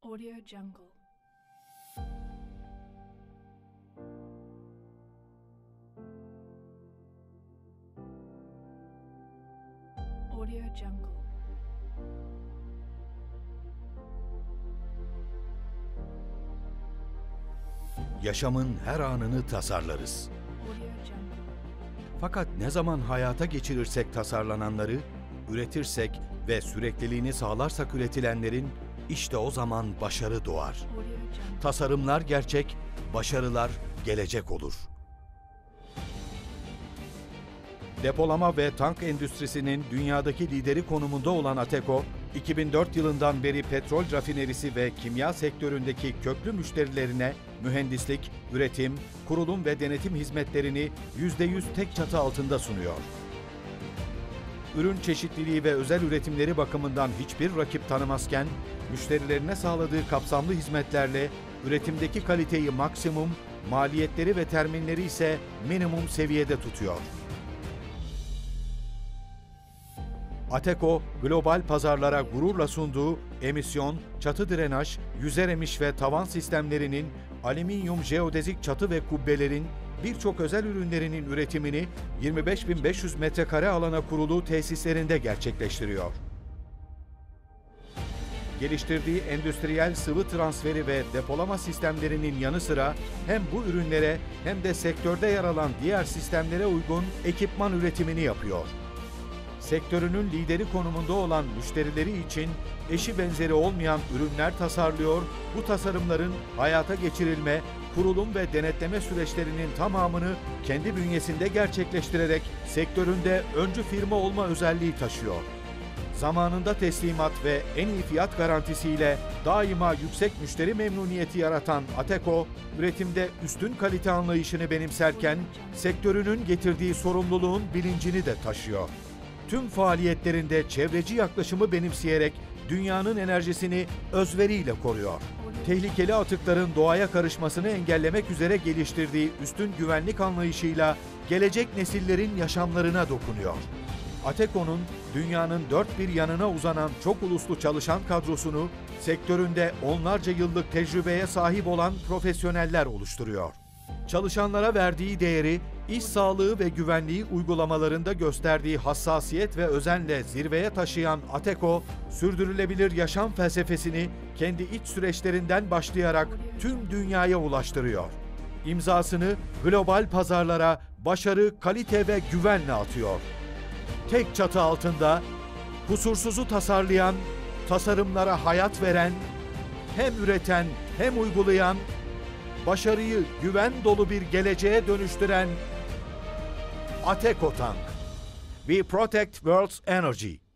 Audio Jungle. Audio Jungle. Yaşamın her anını tasarlarız. Audio Jungle. Fakat ne zaman hayata geçirirsek tasarlananları, üretirsek ve sürekliliğini sağlarsak üretilenlerin, işte o zaman başarı doğar. Audio Jungle. Tasarımlar gerçek, başarılar gelecek olur. Depolama ve tank endüstrisinin dünyadaki lideri konumunda olan Ateko, 2004 yılından beri petrol rafinerisi ve kimya sektöründeki köklü müşterilerine mühendislik, üretim, kurulum ve denetim hizmetlerini %100 tek çatı altında sunuyor. Ürün çeşitliliği ve özel üretimleri bakımından hiçbir rakip tanımazken, müşterilerine sağladığı kapsamlı hizmetlerle üretimdeki kaliteyi maksimum, maliyetleri ve terminleri ise minimum seviyede tutuyor. Ateko, global pazarlara gururla sunduğu emisyon, çatı drenaj, yüzer emiş ve tavan sistemlerinin, alüminyum jeodezik çatı ve kubbelerin, birçok özel ürünlerinin üretimini 25.500 metrekare alana kurulu tesislerinde gerçekleştiriyor. Geliştirdiği endüstriyel sıvı transferi ve depolama sistemlerinin yanı sıra hem bu ürünlere hem de sektörde yer alan diğer sistemlere uygun ekipman üretimini yapıyor. Sektörünün lideri konumunda olan müşterileri için eşi benzeri olmayan ürünler tasarlıyor, bu tasarımların hayata geçirilme, kurulum ve denetleme süreçlerinin tamamını kendi bünyesinde gerçekleştirerek sektöründe öncü firma olma özelliği taşıyor. Zamanında teslimat ve en iyi fiyat garantisiyle daima yüksek müşteri memnuniyeti yaratan Ateko, üretimde üstün kalite anlayışını benimserken sektörünün getirdiği sorumluluğun bilincini de taşıyor. Tüm faaliyetlerinde çevreci yaklaşımı benimseyerek dünyanın enerjisini özveriyle koruyor. Tehlikeli atıkların doğaya karışmasını engellemek üzere geliştirdiği üstün güvenlik anlayışıyla gelecek nesillerin yaşamlarına dokunuyor. Ateko'nun dünyanın dört bir yanına uzanan çok uluslu çalışan kadrosunu sektöründe onlarca yıllık tecrübeye sahip olan profesyoneller oluşturuyor. Çalışanlara verdiği değeri, iş sağlığı ve güvenliği uygulamalarında gösterdiği hassasiyet ve özenle zirveye taşıyan Ateko, sürdürülebilir yaşam felsefesini kendi iç süreçlerinden başlayarak tüm dünyaya ulaştırıyor. İmzasını global pazarlara başarı, kalite ve güvenle atıyor. Tek çatı altında kusursuzu tasarlayan, tasarımlara hayat veren, hem üreten hem uygulayan, başarıyı güven dolu bir geleceğe dönüştüren Ateko Tank. We protect world's energy.